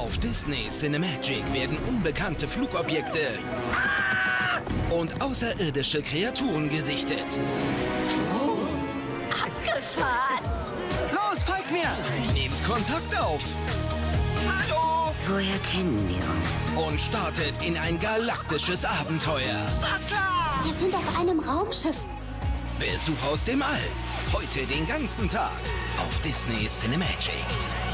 Auf Disney Cinemagic werden unbekannte Flugobjekte und außerirdische Kreaturen gesichtet. Abgefahren! Los, folgt mir! Nehmt Kontakt auf Hallo! Woher kennen wir uns? und startet in ein galaktisches Abenteuer. Startklar! Wir sind auf einem Raumschiff. Besuch aus dem All. Heute den ganzen Tag auf Disney Cinemagic.